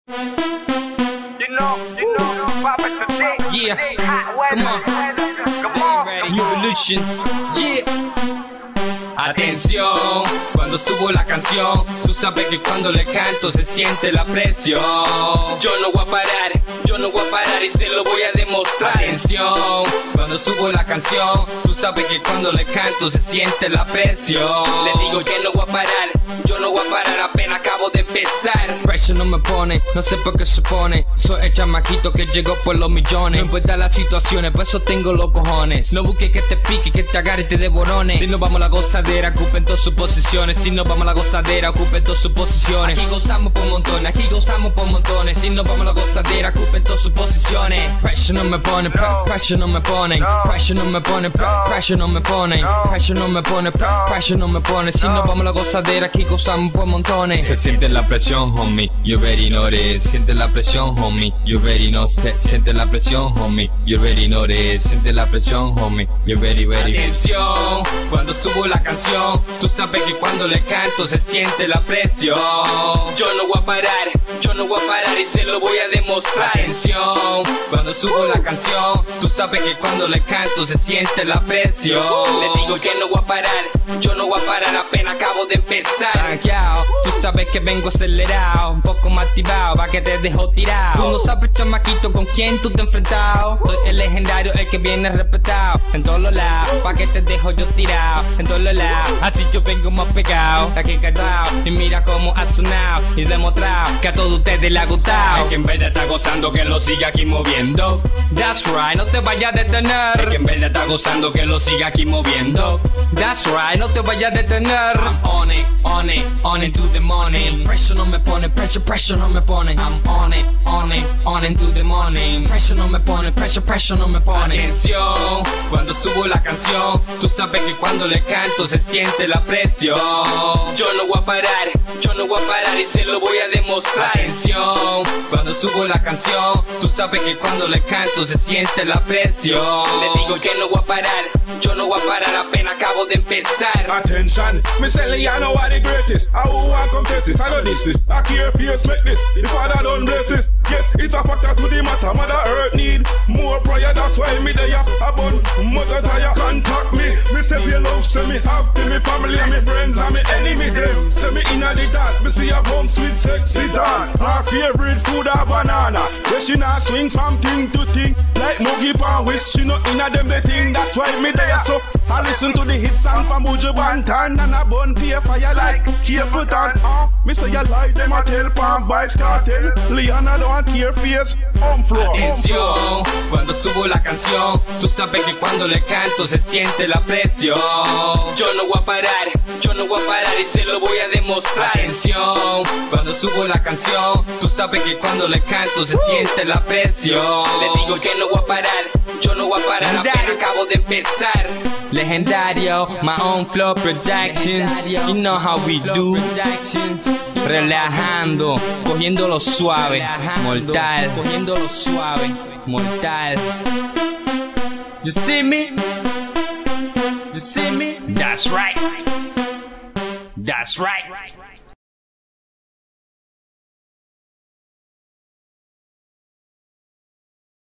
Yeah, come on, New Evolutions, yeah. Atención, cuando subo la canción, tú sabes que cuando le canto se siente la presión. Yo no voy a parar y te lo voy a demostrar. Atención, cuando subo la canción, tú sabes que cuando le canto se siente la presión. Le digo que no voy a parar, yo no voy a parar, apenas acabo de empezar. Pressure no me pone, no sé por qué se pone. Soy el chamaquito que llegó por los millones. No importa las situaciones, por eso tengo los cojones. No busques que te pique, que te agarre y te devorones. Si nos vamos a la gozadera, ocupen todas sus posiciones. Si nos vamos a la gozadera, ocupen todas sus posiciones. Aquí gozamos por montones, aquí gozamos por montones. Si nos vamos a la gozadera, ocupen todas sus posiciones. Pressure no me pone, pressure no me pone. Pressure no me pone, pressure no me pone. Pressure no me pone, pressure no me pone. Si nos vamos a la gozadera, aquí gozamos por montones. Se siente la presión, homie, you already know this. Siente la presión, homie, you already know. Siente la presión, homie, you already know this. Siente la presión, homie, you already ready. Atención, cuando subo la canción, tú sabes que cuando le canto se siente la presión. Yo no voy a parar, yo no voy a parar y te lo voy a demostrar. Atención, cuando subo la canción, tú sabes que cuando le canto se siente la presión. Le digo que no voy a parar, yo no voy a parar, apenas acabo de empezar. Tranqueado, tú sabes que vengo acelerado, un poco más activado, pa' que te dejo tirado. Tú no sabes, chamaquito, con quién tú te has enfrentado. Soy el legendario, el que viene respetado en todos los lados, pa' que te dejo yo tirado en todos los lados. Así yo vengo más pegado, aquí callado. Y mira cómo ha sonado y demostrado que a todos ustedes le ha gustado. El que en vez de estar gozando, que lo siga aquí moviendo. That's right, no te vayas a detener. El que en vez de estar gozando, que lo siga aquí moviendo. That's right, no te vayas a detener. I'm on it to the morning. Pressure no me pone, pressure no me pone. I'm on it to the morning. Pressure no me pone, pressure no me pone. Atención, cuando subo la canción, tú sabes que cuando le canto se siente la presión. Yo no voy a parar, yo no voy a parar y te lo voy a demostrar. Atención, cuando subo la canción, tú sabes que cuando le canto se siente la presión. Le digo que no voy a parar, yo no voy a parar, apenas acabo de empezar. Attention, me say Liano are the greatest. I who want contest this, I know this is. I care fears make this, the father don't bless this. Yes, it's a factor to the matter, mother earth need more prayer, that's why me there. About mother tire, contact me. Me say you love, say me happy, me family and me friends and me enemy them. Say me inna the dark, me see a bum sweet sexy dog. Our favorite food a banana. Yes, she not swing from thing to thing. Like Moogie Pan West, she not inna them the thing. That's why me there. So I listen to the hit song from Buju Banton and a bun pay fire like Capleton. Me say you like them a tell Palm Vibes Cartel. Liana don't care face on floor. Atención, cuando subo la canción, tú sabes que cuando le canto se siente la presión. Yo no voy a parar, yo no voy a parar y te lo voy a demostrar. Atención, cuando subo la canción, tú sabes que cuando le canto se siente la presión. Le digo que no voy a parar, yo no voy a parar, apenas acabo de empezar. Legendario, my own flow projections. You know how we do. Relajando, cogiéndolo suave, mortal, cogiéndolo suave, mortal. You see me? You see me? That's right. That's right.